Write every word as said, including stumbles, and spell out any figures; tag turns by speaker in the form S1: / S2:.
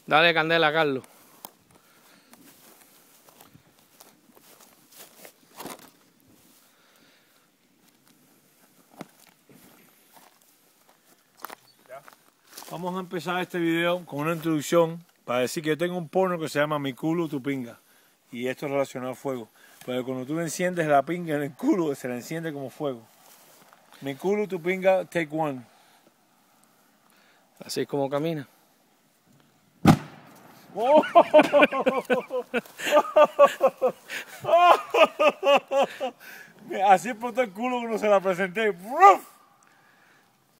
S1: Dale candela, Carlos.
S2: Vamos a empezar este video con una introducción para decir que yo tengo un porno que se llama Mi culo, tu pinga. Y esto es relacionado al fuego. Pero cuando tú le enciendes la pinga en el culo, se le enciende como fuego. Mi culo, tu pinga, take one.
S1: Así es como camina.
S2: Oh. Así explotó el culo cuando se la presenté.